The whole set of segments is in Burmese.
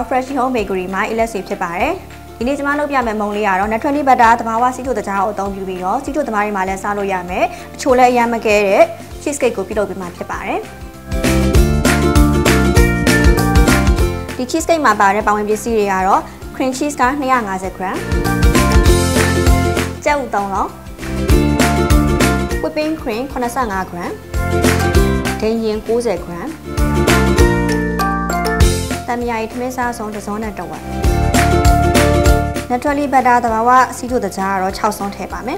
Fresh Home Bakery မှာ LSC ဖြစ်ပါတယ်ဒီနေ့ကျွန်မလုပ်ပြမယ်မုံလေးကတော့ Naturally Butter တဘာဝစီးချိုတကြားကိုအသုံးပြုပြီးတော့စီးချိုသမားတွေမှာလည်းစားလို့ရမယ်အချိုလည်းအရမ်းမကဲတဲ့ cheesecake ကိုပြုလုပ်ပေးမှာဖြစ်ပါတယ်ဒီ cheesecake မှာပါတဲ့ပါဝင်ပစ္စည်းတွေကတော့ cream cheese က 250 gram ကြက်ဥ3လုံး whipping cream 85 gram ဒိန်ရင်90 gram တမယာရီထမင်းစားဆုံးတစ်စုံနဲ့တစ်ဝက် Naturally Butter တဘာဝစီးချိုတကြားကတော့6စုံထည့်ပါမယ်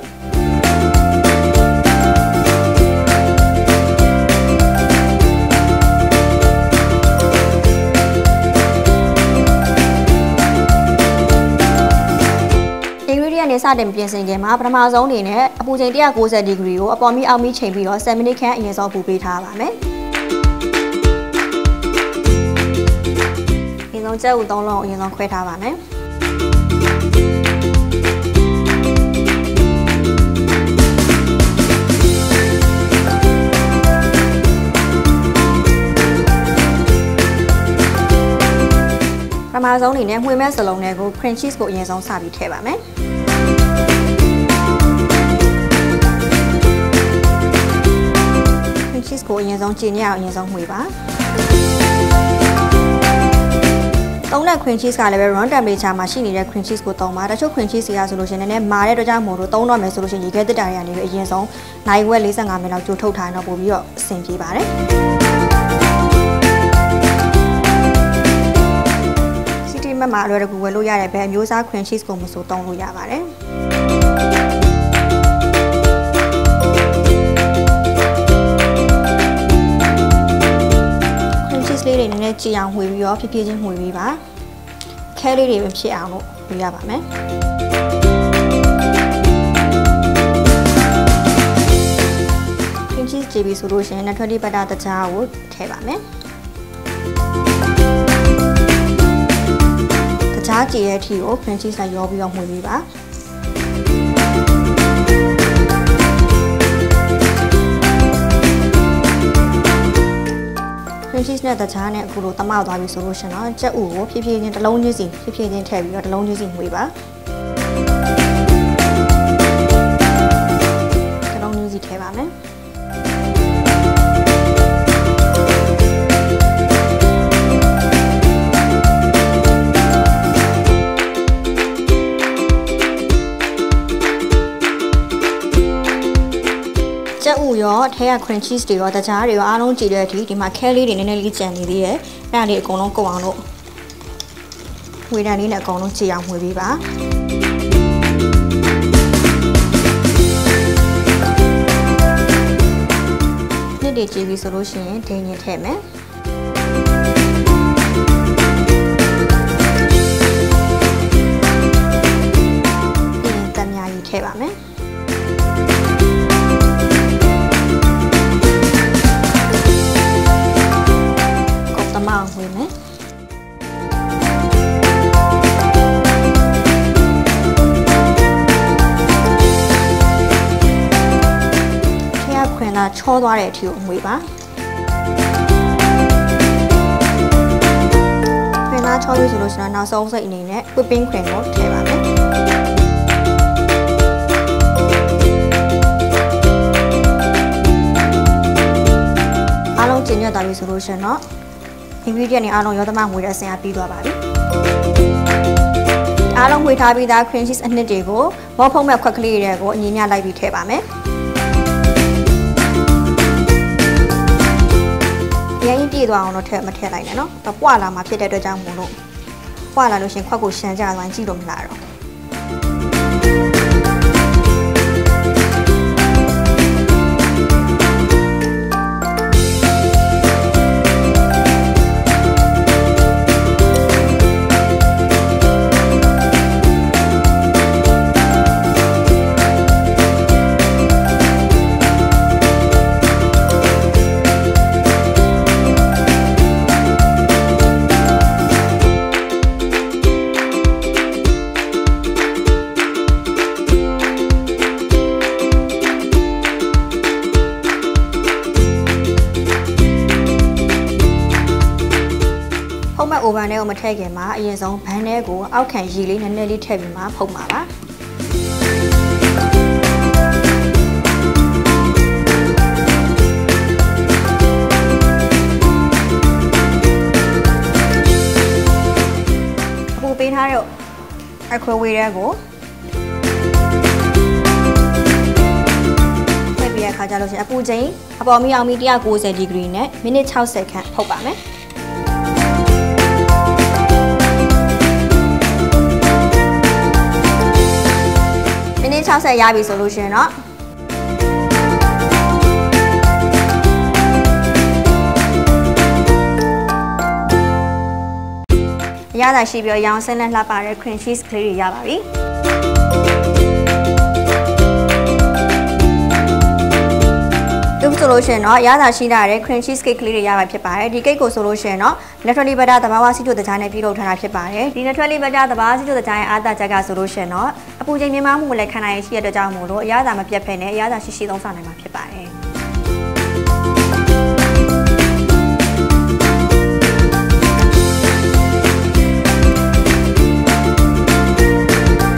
နေစတင်ပြင်ဆင်ခင်မှာပထမဆုံးအနေနဲ့အပူချိန်190ဒီဂရီကိုအပေါ်မီအောက်မီချိန်ပြီးတော့7မိနစ်ခန့်အရင်ဆုံးပူပေးထားပါမယ်။အရင်ဆုံးကြက်ဥ3လုံးအရင်ဆုံးခွဲထားပါမယ်။ပထမဆုံးအနေနဲ့မှွေမဲ့စလုံးတွေကို cream cheese ကိုအရင်ဆုံးစပြီးထည့်ပါမယ်။cheese ကိုအရင်ဆုံးကျင်းရအောင်အရင်ဆုံးမှွေပါသုံးတဲ့ cream cheese ကလည်းပဲ room temperature မှာရှိနေတဲ့ cream cheese ကိုသုံးပါတချို့ cream cheese တွေကဆိုလို့ရှိရင်လည်းမာတဲ့အတွက်ကြောင့်မို့လို့သုံးတော့မယ်ဆိုလို့ရှိရင်ရေခဲတစ်တာတွေကနေပြီးအရင်ဆုံးနိုင်ဝက်45မိနစ်လောက်ကြိုထုတ်ထားရင်တော့ပို့ပြီးတော့အဆင်ပြေပါတယ်စီတီမတ်မှာအလွယ်တကူဝယ်လို့ရတဲ့ဘယ်အမျိုးအစား cream cheese ကိုမဆိုသုံးလို့ရပါတယ်လေးတွေနည်းနည်းကြည်အောင်မှွေပြီးတော့ဖြည်းဖြည်းချင်းမှွေပြီးပါခဲလေးတွေပဲဖြစ်အောင်လို့မှွေရပါမယ်cream cheese ကြည့်ပြီးဆိုလို့ရှိရင် Naturally Butter တကြားကိုထည့်ပါမယ်တကြားကြည်ရဲ့အထိကို cream cheese နဲ့ရောပြီးတော့မှွေပြီးပါcream cheese နဲ့တခြားနဲ့အခုလိုတမောက်သွားပြီဆိုလို့ရှင်တော့ကြက်ဥကိုဖြည်းဖြည်းချင်းတစ်လုံးချင်းစီဖြည်းဖြည်းချင်းထည့်ပြီးတော့တစ်လုံးချင်းစီမှွေပါတစ်လုံးချင်းစီထည့်ပါမယ်ကြက်ဥရောအထက်က cream cheese တွေရောတကြားတွေရောအားလုံးကြည့်တဲ့အထိဒီမှာခဲလေးတွေနည်းနည်းလေးကြံနေသေးတယ်အဲ့ဒါလေးအကုန်လုံးကုန်အောင်လို့ဝေဒန်လေးနဲ့အကုန်လုံးကြည့်အောင်မှွေပေးပါနှစ်တွေကြည့်ပြီးဆိုလို့ရှိရင်ဒိန်ရင်ထည့်မယ်ပြီးရင်တမယာရီထည့်ပါမယ်မှွေမယ်ထဲကခွင်လာချောသွားတဲ့အထိကိုမှွေပါခွင်လာချောပြီဆိုလို့ရှိရင်နောက်ဆုံးစိတ်အနေနဲ့ whipping cream ကိုထည့်ပါမယ်အားလုံးကျင်းရသွားပြီဆိုလို့ရှိရင်တော့ingredient တွေအားလုံးရောသမမှွေတဲ့အဆင်အပြီးသွားပါပြီအားလုံးမှွေထားပြီးသား cream cheese အနှစ်တွေကိုမောဖုံးမဲ့ခွက်ကလေးတွေကိုအညီမျှလိုက်ပြီးထည့်ပါမယ်ဒီအရင်ပြည့်သွားအောင်တော့မထည့်လိုက်နဲ့နော်တော့ပွာလာမှာဖြစ်တဲ့အတွက်ကြောင့်မို့လို့ပွာလာလို့ရှင်ခွက်ကိုရှမ်းကြသွားရင်ကြည့်လို့မလားတော့ဘန်တွေကိုမထည့်ခင်မှာအရင်ဆုံးဘန်တွေကိုအောက်ခံရေလေးနည်းနည်းလေးထည့်ပြီးမှဖုတ်ပါပါအပူပေးထားတဲ့အခါဝေးတွေကိုခါကြလို့ရှိရင်အပူချိန်အပေါ်မီအောင်မီ190ဒီဂရီနဲ့မိနစ်60ခန့်ဖုတ်ပါမယ်မိနစ်60ရပြီဆိုလို့ရှိရင်တော့အရသာရှိပြီးရောင်စင်းနဲ့လှပတဲ့ cream cheese ကလေးတွေရပါပြီဆိုလို့ရှိရင်တော့ရသာရှိလာတဲ့ cream cheese cake ကလေးတွေရမှာဖြစ်ပါတယ်ဒီ cake ကိုဆိုလို့ရှိရင်တော့ naturally butter သဘာဝစီးကျိုတကြားနဲ့ပြုလုပ်ထားတာဖြစ်ပါတယ်ဒီ naturally butter သဘာဝစီးကျိုတကြားရဲ့အားသာချက်ကဆိုလို့ရှိရင်တော့အပူချိန်မြင့်မားမှုကိုလည်းခံနိုင်ရရှိတဲ့အတွက်ကြောင့်မို့လို့အရသာမပြတ်ဖက်နဲ့အရသာရှိရှိသုံးဆောင်နိုင်မှာဖြစ်ပါတယ်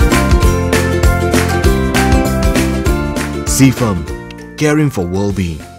CFAM, caring for well-being.